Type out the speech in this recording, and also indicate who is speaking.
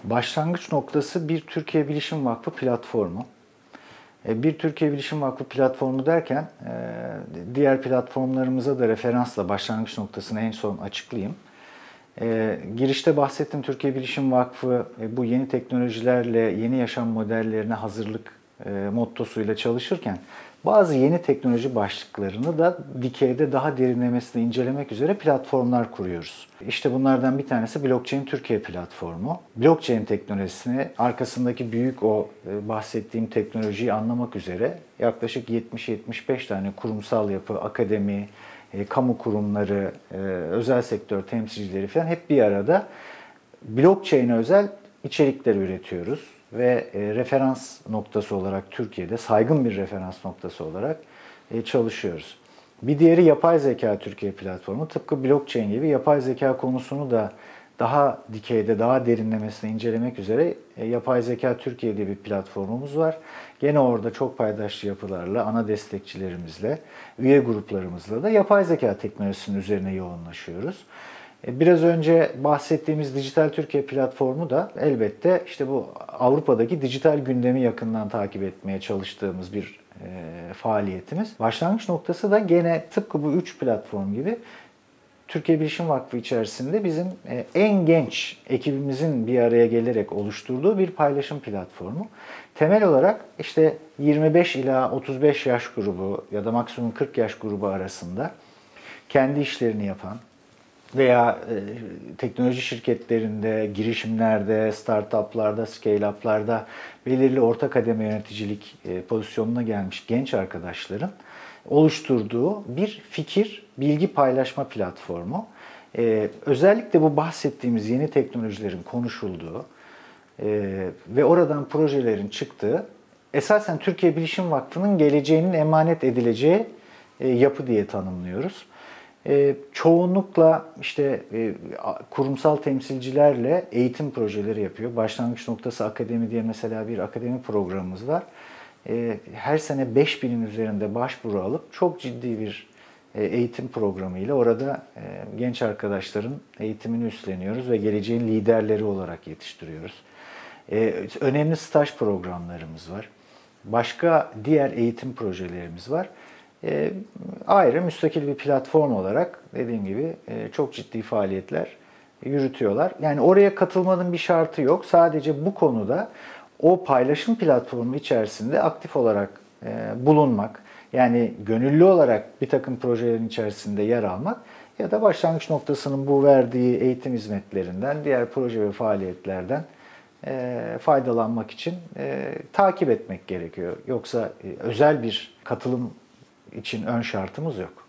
Speaker 1: Başlangıç noktası bir Türkiye Bilişim Vakfı platformu. Bir Türkiye Bilişim Vakfı platformu derken diğer platformlarımıza da referansla başlangıç noktasını en son açıklayayım. Girişte bahsettim, Türkiye Bilişim Vakfı bu yeni teknolojilerle yeni yaşam modellerine hazırlık mottosuyla çalışırken bazı yeni teknoloji başlıklarını da dikeyde daha derinlemesine incelemek üzere platformlar kuruyoruz. İşte bunlardan bir tanesi Blockchain Türkiye platformu. Blockchain teknolojisini, arkasındaki büyük o bahsettiğim teknolojiyi anlamak üzere yaklaşık 70-75 tane kurumsal yapı, akademi, kamu kurumları, özel sektör temsilcileri falan hep bir arada blockchain'e özel içerikler üretiyoruz. Ve referans noktası olarak Türkiye'de saygın bir referans noktası olarak çalışıyoruz. Bir diğeri Yapay Zeka Türkiye platformu. Tıpkı blockchain gibi yapay zeka konusunu da daha dikeyde, daha derinlemesine incelemek üzere Yapay Zeka Türkiye diye bir platformumuz var. Gene orada çok paydaşlı yapılarla, ana destekçilerimizle, üye gruplarımızla da yapay zeka teknolojisinin üzerine yoğunlaşıyoruz. Biraz önce bahsettiğimiz Dijital Türkiye platformu da elbette işte bu Avrupa'daki dijital gündemi yakından takip etmeye çalıştığımız bir faaliyetimiz. Başlangıç noktası da gene tıpkı bu 3 platform gibi Türkiye Bilişim Vakfı içerisinde bizim en genç ekibimizin bir araya gelerek oluşturduğu bir paylaşım platformu. Temel olarak işte 25 ila 35 yaş grubu ya da maksimum 40 yaş grubu arasında kendi işlerini yapan veya teknoloji şirketlerinde, girişimlerde, startuplarda, scale-up'larda belirli orta kademe yöneticilik pozisyonuna gelmiş genç arkadaşların oluşturduğu bir fikir, bilgi paylaşma platformu. Özellikle bu bahsettiğimiz yeni teknolojilerin konuşulduğu ve oradan projelerin çıktığı, esasen Türkiye Bilişim Vakfı'nın geleceğinin emanet edileceği yapı diye tanımlıyoruz. Çoğunlukla işte kurumsal temsilcilerle eğitim projeleri yapıyor. Başlangıç noktası akademi diye mesela bir akademi programımız var. Her sene 5000'in üzerinde başvuru alıp çok ciddi bir eğitim programıyla orada genç arkadaşların eğitimini üstleniyoruz ve geleceğin liderleri olarak yetiştiriyoruz. Önemli staj programlarımız var. Başka diğer eğitim projelerimiz var. Ayrı müstakil bir platform olarak dediğim gibi çok ciddi faaliyetler yürütüyorlar. Yani oraya katılmanın bir şartı yok. Sadece bu konuda o paylaşım platformu içerisinde aktif olarak bulunmak, yani gönüllü olarak bir takım projelerin içerisinde yer almak ya da başlangıç noktasının bu verdiği eğitim hizmetlerinden, diğer proje ve faaliyetlerden faydalanmak için takip etmek gerekiyor. Yoksa özel bir katılım için ön şartımız yok.